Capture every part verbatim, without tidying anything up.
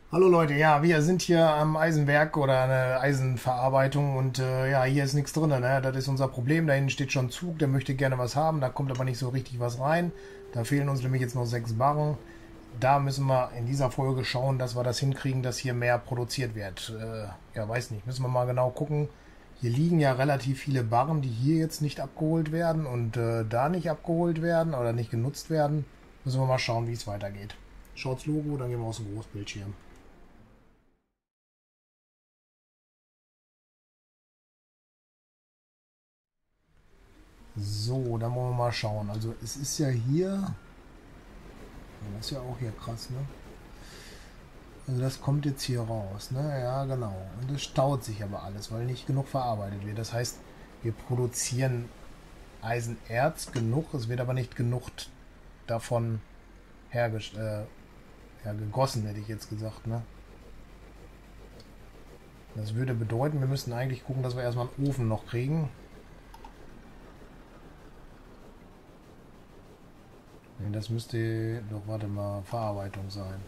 Hallo Leute, ja, wir sind hier am Eisenwerk oder eine Eisenverarbeitung und äh, ja, hier ist nichts drin, ne? Das ist unser Problem. Da hinten steht schon ein Zug, der möchte gerne was haben, da kommt aber nicht so richtig was rein. Da fehlen uns nämlich jetzt noch sechs Barren. Da müssen wir in dieser Folge schauen, dass wir das hinkriegen, dass hier mehr produziert wird. Äh, ja, weiß nicht, müssen wir mal genau gucken. Hier liegen ja relativ viele Barren, die hier jetzt nicht abgeholt werden und äh, da nicht abgeholt werden oder nicht genutzt werden. Müssen wir mal schauen, wie es weitergeht. Schaut's Logo, dann gehen wir aus dem Großbildschirm. So, dann wollen wir mal schauen. Also es ist ja hier, das ist ja auch hier krass, ne? Also das kommt jetzt hier raus, ne? Ja, genau. Und es staut sich aber alles, weil nicht genug verarbeitet wird. Das heißt, wir produzieren Eisenerz genug, es wird aber nicht genug davon hergest äh, ja, gegossen, hätte ich jetzt gesagt, ne? Das würde bedeuten, wir müssten eigentlich gucken, dass wir erstmal einen Ofen noch kriegen. Nee, das müsste doch, warte mal, Verarbeitung sein.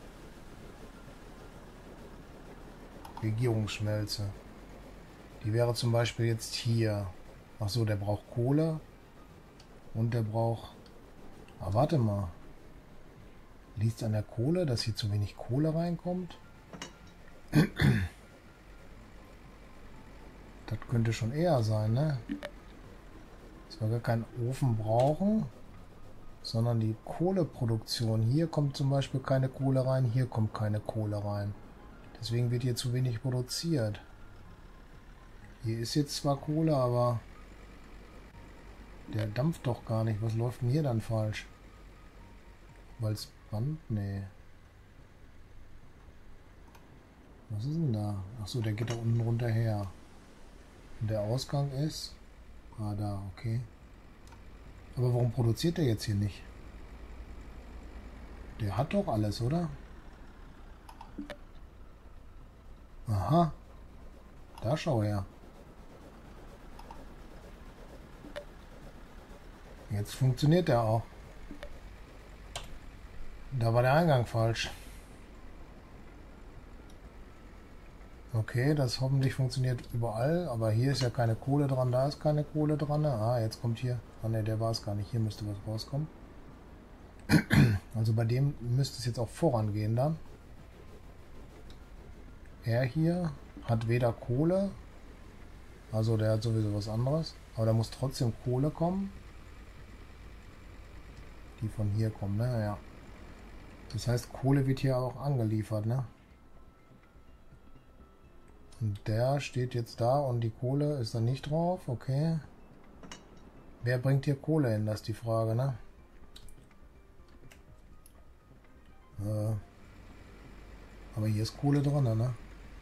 Legierungsschmelze. Die wäre zum Beispiel jetzt hier. Achso, der braucht Kohle. Und der braucht... Ah, warte mal. Liegt es an der Kohle, dass hier zu wenig Kohle reinkommt? Das könnte schon eher sein, ne? Dass wir gar keinen Ofen brauchen, sondern die Kohleproduktion. Hier kommt zum Beispiel keine Kohle rein, hier kommt keine Kohle rein. Deswegen wird hier zu wenig produziert. Hier ist jetzt zwar Kohle, aber der dampft doch gar nicht. Was läuft denn hier dann falsch? Weil es Band? Nee. Was ist denn da? Achso, der geht da unten runter her. Und der Ausgang ist... Ah, da, okay. Aber warum produziert der jetzt hier nicht? Der hat doch alles, oder? Aha. Da schau her. Jetzt funktioniert der auch. Da war der Eingang falsch. Okay, das hoffentlich funktioniert überall, aber hier ist ja keine Kohle dran, da ist keine Kohle dran. Ah, jetzt kommt hier. Ah ne, der war es gar nicht. Hier müsste was rauskommen. Also bei dem müsste es jetzt auch vorangehen dann. Er hier hat weder Kohle, also der hat sowieso was anderes, aber da muss trotzdem Kohle kommen. Die von hier kommen, ne? Ja. Das heißt, Kohle wird hier auch angeliefert, ne? Und der steht jetzt da und die Kohle ist da nicht drauf, okay. Wer bringt hier Kohle hin, das ist die Frage, ne? Äh, aber hier ist Kohle drin, ne?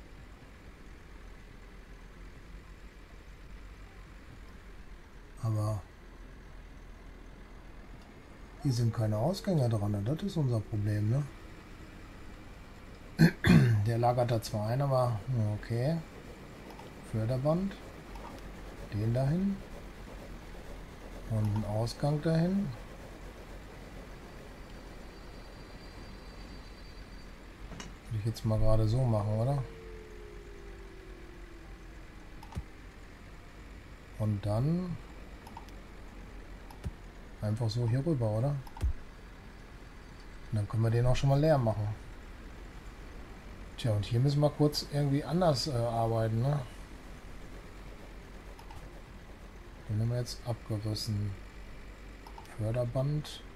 Aber hier sind keine Ausgänge dran, ne? Das ist unser Problem, ne? Der lagert da zwar ein, aber okay. Förderband. Den dahin. Und einen Ausgang dahin. Würde ich jetzt mal gerade so machen, oder? Und dann einfach so hier rüber, oder? Und dann können wir den auch schon mal leer machen. Tja, und hier müssen wir kurz irgendwie anders äh, arbeiten, ne? Den haben wir jetzt abgerissen. Förderband.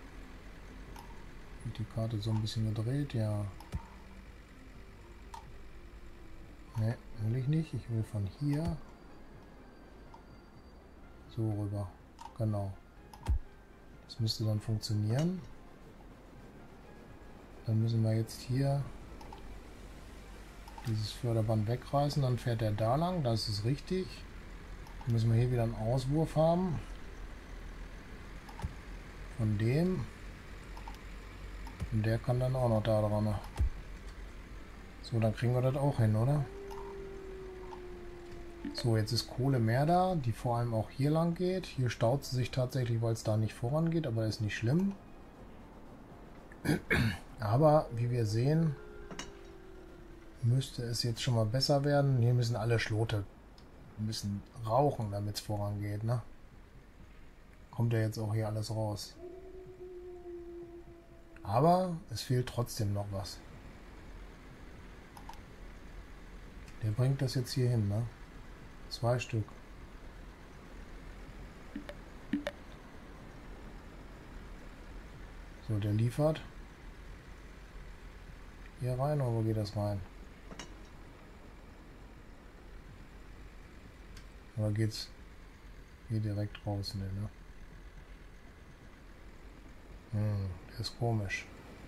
Wird die Karte so ein bisschen gedreht, ja. Ne, will ich nicht. Ich will von hier so rüber. Genau. Das müsste dann funktionieren. Dann müssen wir jetzt hier dieses Förderband wegreißen, dann fährt er da lang, das ist richtig. Dann müssen wir hier wieder einen Auswurf haben. Von dem. Und der kann dann auch noch da dran. So, dann kriegen wir das auch hin, oder? So, jetzt ist Kohle mehr da, die vor allem auch hier lang geht. Hier staut sie sich tatsächlich, weil es da nicht vorangeht, aber ist nicht schlimm. Aber, wie wir sehen, müsste es jetzt schon mal besser werden. Hier müssen alle Schlote müssen rauchen, damit es vorangeht, ne? Kommt ja jetzt auch hier alles raus. Aber es fehlt trotzdem noch was. Der bringt das jetzt hier hin, ne? Zwei Stück. So, der liefert. Hier rein, oder wo geht das rein? Oder geht's hier direkt raus? Ne, ne? Hm, der ist komisch.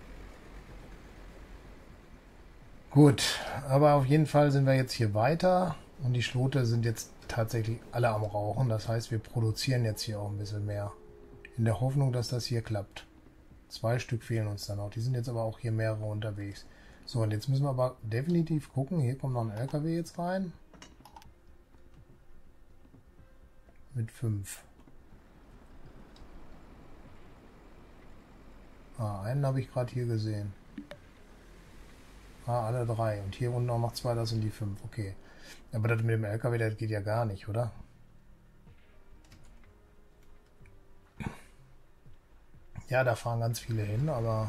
Gut, aber auf jeden Fall sind wir jetzt hier weiter und die Schlote sind jetzt tatsächlich alle am Rauchen. Das heißt, wir produzieren jetzt hier auch ein bisschen mehr. In der Hoffnung, dass das hier klappt. Zwei Stück fehlen uns dann noch. Die sind jetzt aber auch hier mehrere unterwegs. So, und jetzt müssen wir aber definitiv gucken. Hier kommt noch ein L K W jetzt rein. Mit fünf. Ah, einen habe ich gerade hier gesehen. Ah, alle drei. Und hier unten auch noch zwei, das sind die fünf. Okay. Aber das mit dem L K W, das geht ja gar nicht, oder? Ja, da fahren ganz viele hin, aber...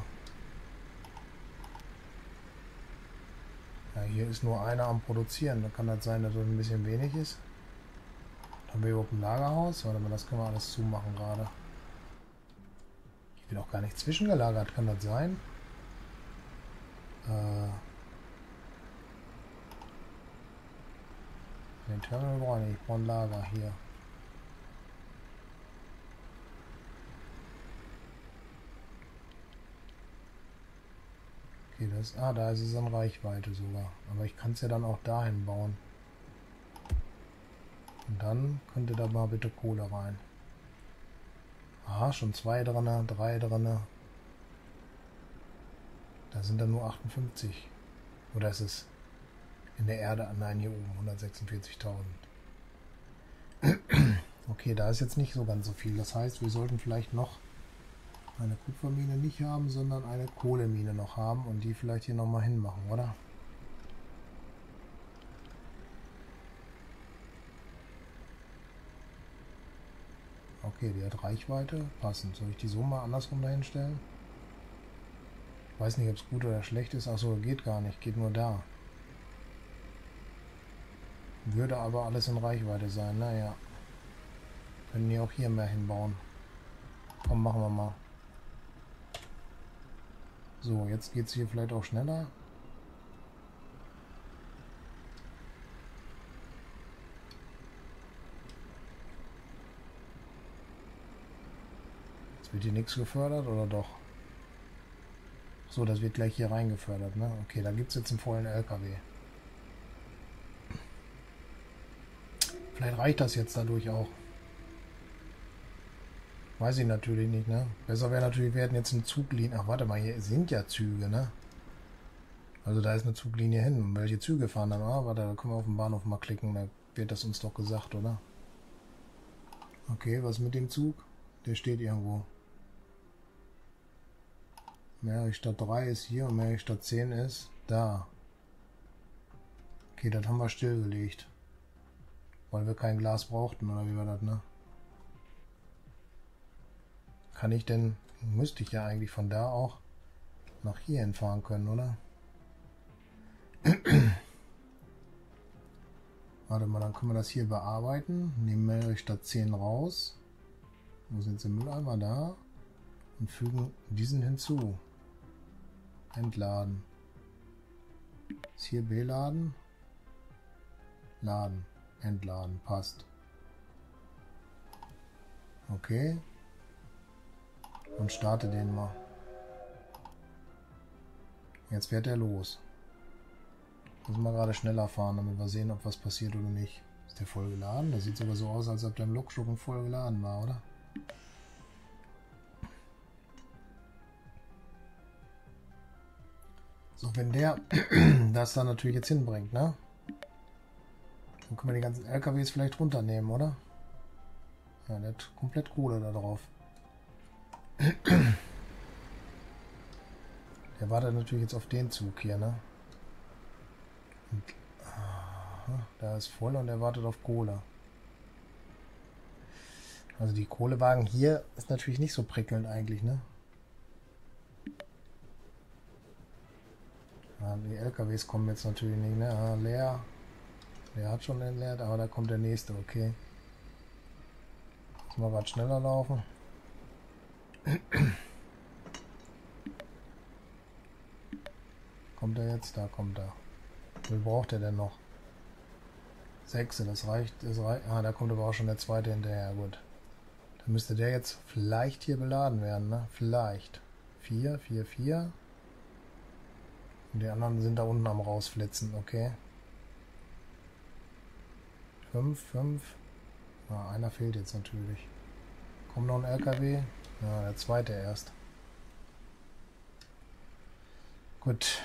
Ja, hier ist nur einer am Produzieren. Da kann das sein, dass das ein bisschen wenig ist. Haben wir überhaupt ein Lagerhaus? Warte mal, das können wir alles zumachen gerade. Hier wird auch gar nicht zwischengelagert. Kann das sein? Äh... Den Terminal brauche ich nicht. Ich brauche ein Lager hier. Okay, das, ah, da ist es in Reichweite sogar. Aber ich kann es ja dann auch dahin bauen. Und dann könnte da mal bitte Kohle rein. Aha, schon zwei drin, drei drin. Da sind dann nur achtundfünfzig. Oder ist es in der Erde? Nein, hier oben hundertsechsundvierzigtausend. Okay, da ist jetzt nicht so ganz so viel. Das heißt, wir sollten vielleicht noch eine Kupfermine nicht haben, sondern eine Kohlemine noch haben und die vielleicht hier nochmal hinmachen, oder? Okay, die hat Reichweite. Passend. Soll ich die so mal andersrum dahin stellen? Ich weiß nicht, ob es gut oder schlecht ist. Achso, geht gar nicht. Geht nur da. Würde aber alles in Reichweite sein. Naja. Können die auch hier mehr hinbauen. Komm, machen wir mal. So, jetzt geht es hier vielleicht auch schneller. Jetzt wird hier nichts gefördert, oder doch? So, das wird gleich hier rein gefördert, ne? Okay, da gibt es jetzt einen vollen L K W. Vielleicht reicht das jetzt dadurch auch. Weiß ich natürlich nicht, ne? Besser wäre natürlich, wir hätten jetzt eine Zuglinie. Ach, warte mal, hier sind ja Züge, ne? Also da ist eine Zuglinie hin. Und welche Züge fahren dann? Ah, warte, da können wir auf dem Bahnhof mal klicken. Da wird das uns doch gesagt, oder? Okay, was mit dem Zug? Der steht irgendwo. Mary Stadt drei ist hier und Mary Stadt zehn ist da. Okay, das haben wir stillgelegt. Weil wir kein Glas brauchten, oder wie war das, ne? Kann ich denn, müsste ich ja eigentlich von da auch nach hier hinfahren können, oder? Warte mal, dann können wir das hier bearbeiten. Nehmen wir Stadt zehn raus. Wo sind sie? Mülleimer da. Und fügen diesen hinzu. Entladen. Ist hier B-Laden? Laden. Entladen. Passt. Okay. Und starte den mal. Jetzt fährt er los. Müssen wir gerade schneller fahren, damit wir sehen, ob was passiert oder nicht. Ist der voll geladen? Das sieht sogar so aus, als ob der im Lokschuppen voll geladen war, oder? So, wenn der das dann natürlich jetzt hinbringt, ne? Dann können wir die ganzen L K Ws vielleicht runternehmen, oder? Ja, der hat komplett Kohle da drauf. Der wartet natürlich jetzt auf den Zug hier, ne? Und, aha, da ist voll und er wartet auf Kohle. Also die Kohlewagen hier ist natürlich nicht so prickelnd eigentlich, ne? Ja, die L K Ws kommen jetzt natürlich nicht, ne? Ah, leer. Der hat schon entleert, aber da kommt der nächste, okay. Muss mal gerade schneller laufen. Kommt er jetzt? Da kommt er. Wie viel braucht er denn noch? Sechse, das reicht, das reicht. Ah, da kommt aber auch schon der zweite hinterher, gut. Dann müsste der jetzt vielleicht hier beladen werden, ne? Vielleicht. Vier, vier, vier. Und die anderen sind da unten am rausflitzen, okay. Fünf, fünf. Ah, einer fehlt jetzt natürlich. Kommt noch ein L K W? Ja, der zweite erst. Gut.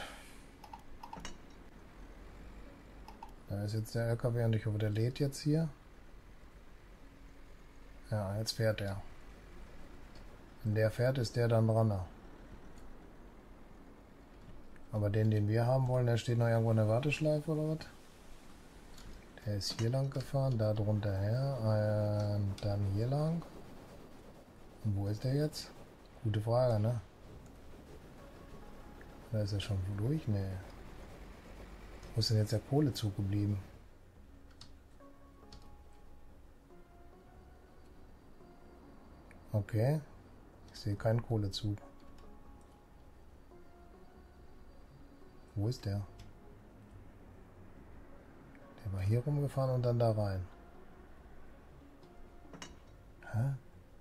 Da ist jetzt der L K W und ich hoffe, der lädt jetzt hier. Ja, jetzt fährt er. Wenn der fährt, ist der dann dran. Aber den, den wir haben wollen, der steht noch irgendwo in der Warteschleife oder was? Der ist hier lang gefahren, da drunter her, und dann hier lang. Und wo ist der jetzt? Gute Frage, ne? Da ist er schon durch? Nee. Wo ist denn jetzt der Kohlezug geblieben? Okay. Ich sehe keinen Kohlezug. Wo ist der? Der war hier rumgefahren und dann da rein. Hä?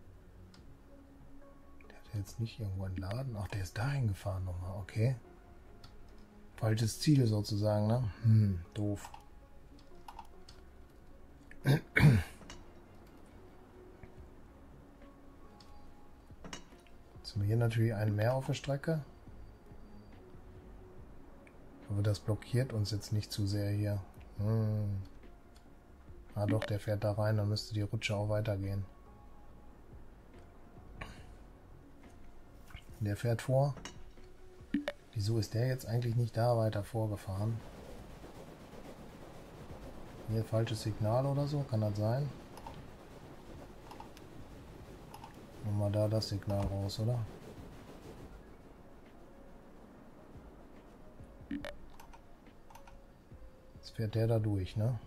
Der hat jetzt nicht irgendwo einen Laden. Ach, der ist dahin gefahren nochmal. Okay. Falsches Ziel sozusagen, ne? Hm, doof. Jetzt haben wir hier natürlich einen mehr auf der Strecke. Ich hoffe, das blockiert uns jetzt nicht zu sehr hier. Hm. Ah doch, der fährt da rein, dann müsste die Rutsche auch weitergehen. Der fährt vor. Wieso ist der jetzt eigentlich nicht da weiter vorgefahren? Hier falsches Signal oder so, kann das sein? Nehmen wir da das Signal raus, oder? Jetzt fährt der da durch, ne?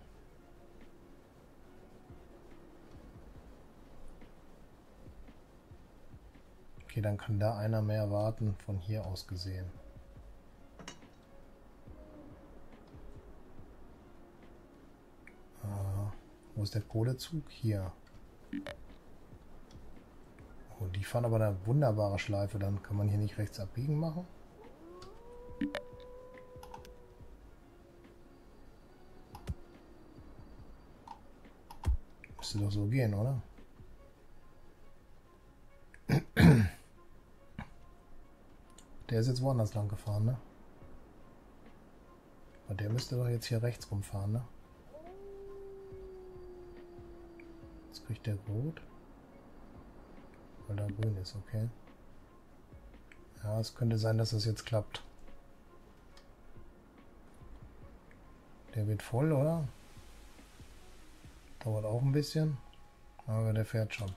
Okay, dann kann da einer mehr warten, von hier aus gesehen. Ah, wo ist der Kohlezug? Hier. Oh, die fahren aber eine wunderbare Schleife. Dann kann man hier nicht rechts abbiegen machen. Müsste doch so gehen, oder? Der ist jetzt woanders lang gefahren, ne? Aber der müsste doch jetzt hier rechts rumfahren, ne? Jetzt kriegt der rot. Weil da grün ist, okay. Ja, es könnte sein, dass das jetzt klappt. Der wird voll, oder? Dauert auch ein bisschen. Aber der fährt schon.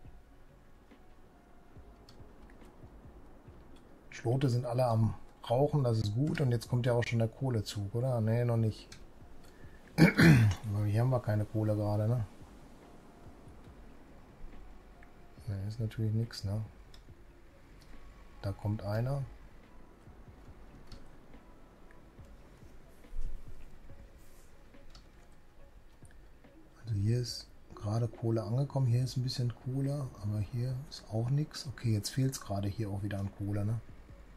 Schlote sind alle am Rauchen, das ist gut. Und jetzt kommt ja auch schon der Kohlezug, oder? Ne, noch nicht. Aber hier haben wir keine Kohle gerade, ne? Ne, ist natürlich nichts, ne? Da kommt einer. Also hier ist gerade Kohle angekommen. Hier ist ein bisschen Kohle, aber hier ist auch nichts. Okay, jetzt fehlt es gerade hier auch wieder an Kohle, ne?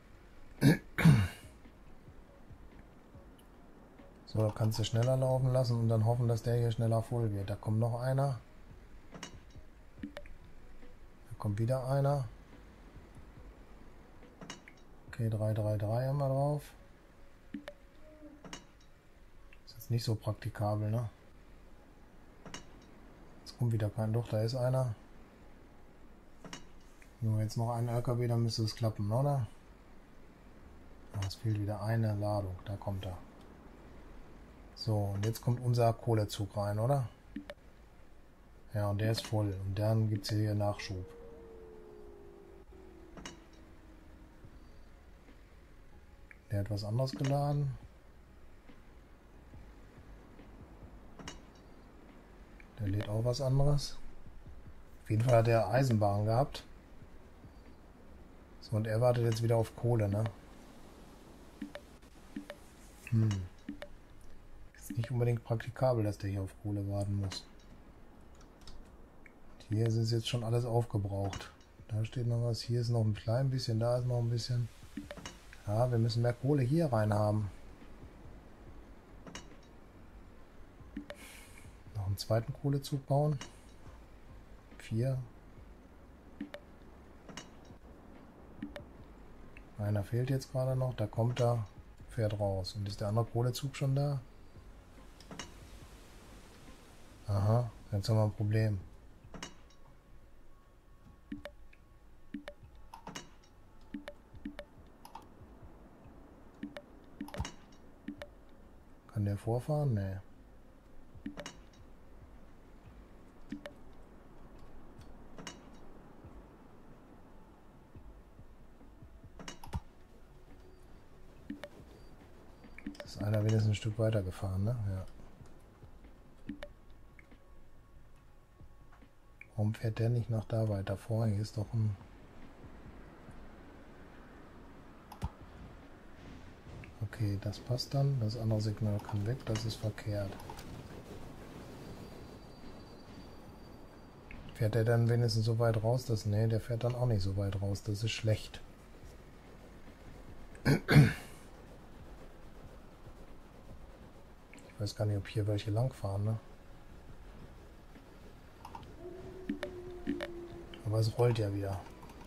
So, da kannst du schneller laufen lassen und dann hoffen, dass der hier schneller voll wird. Da kommt noch einer. Da kommt wieder einer. Okay, drei drei drei haben wir drauf. Ist jetzt nicht so praktikabel, ne? Jetzt kommt wieder kein. Doch, da ist einer. Nur jetzt noch ein L K W, dann müsste es klappen, oder? Es fehlt wieder eine Ladung. Da kommt er. So, und jetzt kommt unser Kohlezug rein, oder? Ja, und der ist voll. Und dann gibt es hier Nachschub. Der hat was anderes geladen. Der lädt auch was anderes. Auf jeden Fall hat er Eisenbahn gehabt. So, und er wartet jetzt wieder auf Kohle, ne? Hm. Ist nicht unbedingt praktikabel, dass der hier auf Kohle warten muss. Und hier ist es jetzt schon alles aufgebraucht. Da steht noch was. Hier ist noch ein klein bisschen, da ist noch ein bisschen. Ja, wir müssen mehr Kohle hier rein haben. Noch einen zweiten Kohlezug bauen. Vier. Einer fehlt jetzt gerade noch. Da kommt er, fährt raus. Und ist der andere Kohlezug schon da? Aha, jetzt haben wir ein Problem. Kann der vorfahren? Nee. Ist einer wenigstens ein Stück weiter gefahren, ne? Ja. Warum fährt der nicht noch da weiter vor? Hier ist doch ein... Okay, das passt dann. Das andere Signal kann weg. Das ist verkehrt. Fährt der dann wenigstens so weit raus? Dass, nee, der fährt dann auch nicht so weit raus. Das ist schlecht. Ich weiß gar nicht, ob hier welche langfahren, ne? Aber es rollt ja wieder.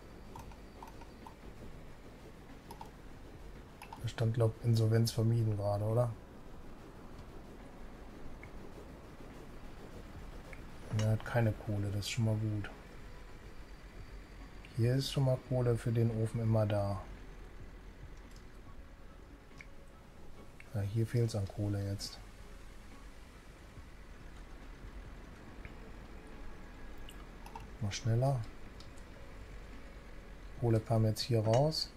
Da stand, glaube ich, Insolvenz vermieden gerade, oder? Er hat keine Kohle, das ist schon mal gut. Hier ist schon mal Kohle für den Ofen immer da. Ja, hier fehlt es an Kohle jetzt. Mal schneller. Kohle kam jetzt hier raus.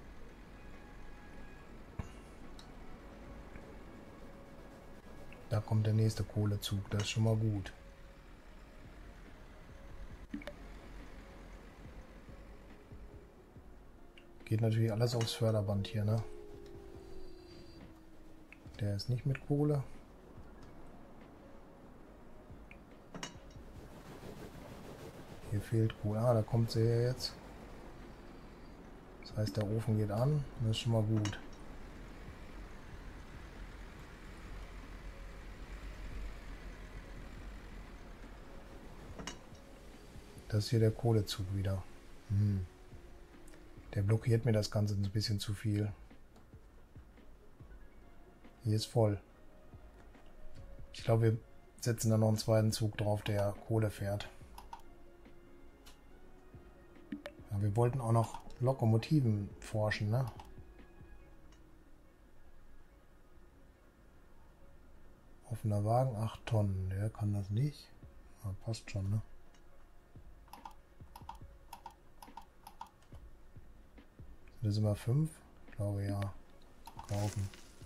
Da kommt der nächste Kohlezug, das ist schon mal gut. Geht natürlich alles aufs Förderband hier, ne? Der ist nicht mit Kohle. Hier fehlt Kohle. Ah, da kommt sie ja jetzt. Das heißt, der Ofen geht an. Das ist schon mal gut. Das ist hier der Kohlezug wieder. Hm. Der blockiert mir das Ganze ein bisschen zu viel. Hier ist voll. Ich glaube, wir setzen da noch einen zweiten Zug drauf, der Kohle fährt. Ja, wir wollten auch noch Lokomotiven forschen, ne? Offener Wagen, acht Tonnen. Der kann das nicht. Ja, passt schon, ne? Das sind immer fünf? Ich glaube ja. Kaufen.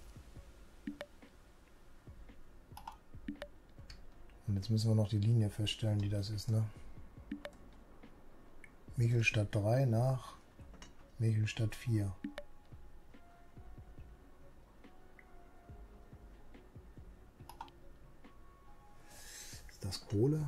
Und jetzt müssen wir noch die Linie feststellen, die das ist, ne? Michelstadt drei nach Michelstadt vier. Ist das Kohle?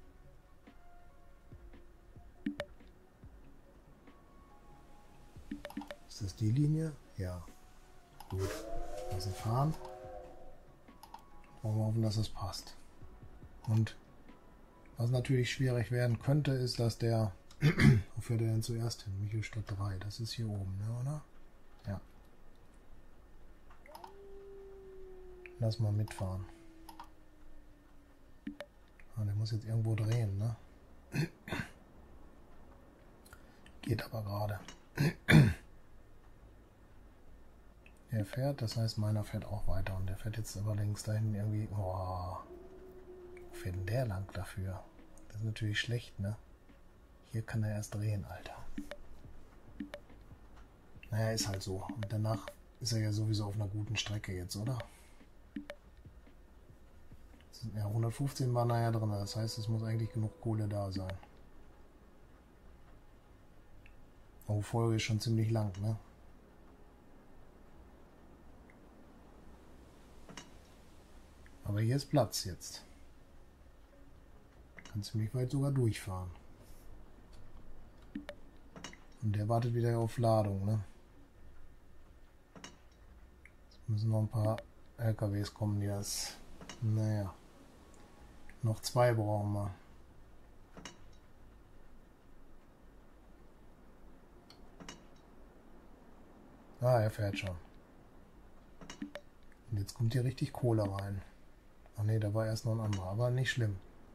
Ist das die Linie? Ja. Gut. Lassen fahren. Wollen wir hoffen, dass das passt. Und was natürlich schwierig werden könnte, ist, dass der... Wo fährt er denn zuerst hin? Michelstadt drei. Das ist hier oben, ne, oder? Ja. Lass mal mitfahren. Ah, der muss jetzt irgendwo drehen, ne? Geht aber gerade. Der fährt, das heißt meiner fährt auch weiter. Und der fährt jetzt aber links da hinten irgendwie... Oh, wo fährt denn der lang dafür? Das ist natürlich schlecht, ne? Hier kann er erst drehen, Alter. Naja, ist halt so. Und danach ist er ja sowieso auf einer guten Strecke jetzt, oder? Ja, hundertfünfzehn war nachher drin. Das heißt, es muss eigentlich genug Kohle da sein. Oh, Folge ist schon ziemlich lang, ne? Aber hier ist Platz jetzt. Kann ziemlich weit sogar durchfahren. Und der wartet wieder auf Ladung, ne? Jetzt müssen noch ein paar L K Ws kommen, die das... Naja. Noch zwei brauchen wir. Ah, er fährt schon. Und jetzt kommt hier richtig Kohle rein. Ach ne, da war erst noch ein anderer, aber nicht schlimm.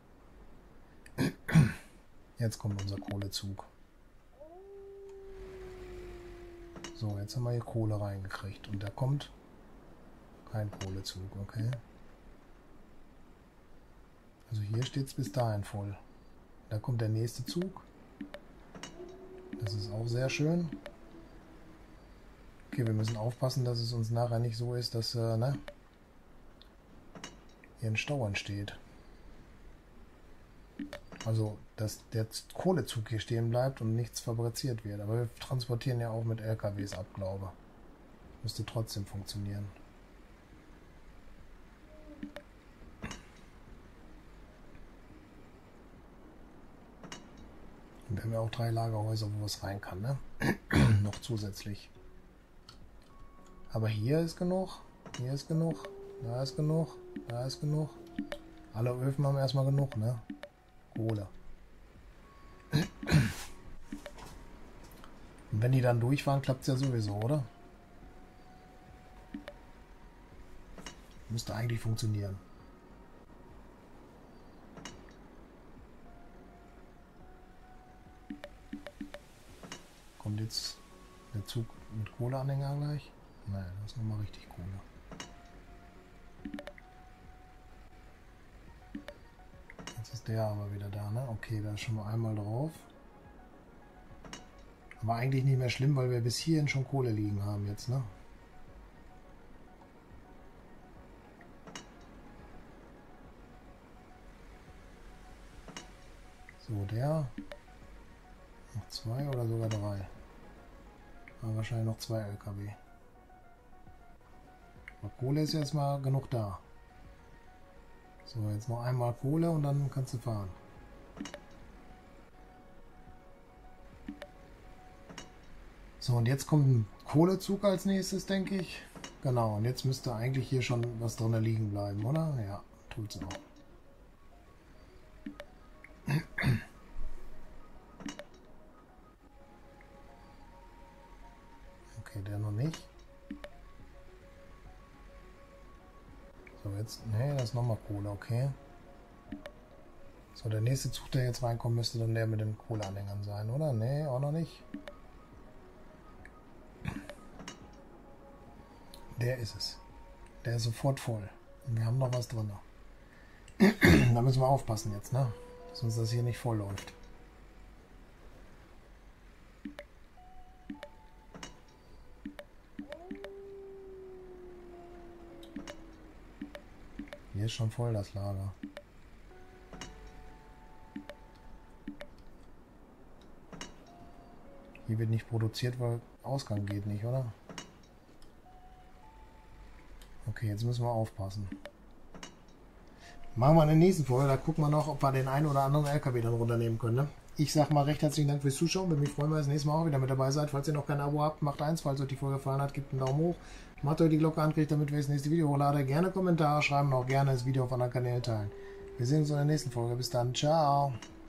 Jetzt kommt unser Kohlezug. So, jetzt haben wir hier Kohle reingekriegt. Und da kommt kein Kohlezug, okay. Also hier steht es bis dahin voll. Da kommt der nächste Zug. Das ist auch sehr schön. Okay, wir müssen aufpassen, dass es uns nachher nicht so ist, dass äh, ne, hier ein Stau entsteht. Also, dass der Kohlezug hier stehen bleibt und nichts fabriziert wird. Aber wir transportieren ja auch mit L K Ws ab, glaube ich. Müsste trotzdem funktionieren. Und wir haben ja auch drei Lagerhäuser, wo es rein kann, ne? Noch zusätzlich. Aber hier ist genug, hier ist genug, da ist genug, da ist genug. Alle Öfen haben erstmal genug, ne? Kohle. Und wenn die dann durchfahren, klappt es ja sowieso, oder? Müsste eigentlich funktionieren. Kommt jetzt der Zug mit Kohleanhänger gleich? Nein, das ist nochmal richtig Kohle. Jetzt ist der aber wieder da, ne? Okay, da ist schon mal einmal drauf. Aber eigentlich nicht mehr schlimm, weil wir bis hierhin schon Kohle liegen haben jetzt, ne? So, der. Noch zwei oder sogar drei. Aber wahrscheinlich noch zwei L K W. Aber Kohle ist jetzt mal genug da. So, jetzt noch einmal Kohle und dann kannst du fahren. So, und jetzt kommt ein Kohlezug als nächstes, denke ich. Genau, und jetzt müsste eigentlich hier schon was drin liegen bleiben, oder? Ja, tut's auch. Okay, der noch nicht. So, jetzt, nee, das ist nochmal Kohle, okay. So, der nächste Zug, der jetzt reinkommt, müsste dann der mit den Kohleanhängern sein, oder? Nee, auch noch nicht. Der ist es. Der ist sofort voll. Und wir haben noch was drin. Da müssen wir aufpassen jetzt, ne? Dass uns das hier nicht voll läuft. Hier ist schon voll das Lager. Hier wird nicht produziert, weil Ausgang geht nicht, oder? Okay, jetzt müssen wir aufpassen. Machen wir in der nächsten Folge, da gucken wir noch, ob wir den einen oder anderen L K W dann runternehmen können. Ne? Ich sag mal recht herzlichen Dank fürs Zuschauen. Würde mich freuen, wenn ihr das nächste Mal auch wieder mit dabei seid. Falls ihr noch kein Abo habt, macht eins. Falls euch die Folge gefallen hat, gebt einen Daumen hoch. Macht euch die Glocke an, kriegt damit, wenn ich das nächste Video hochlade. Gerne Kommentare schreiben und auch gerne das Video auf anderen Kanälen teilen. Wir sehen uns in der nächsten Folge. Bis dann. Ciao.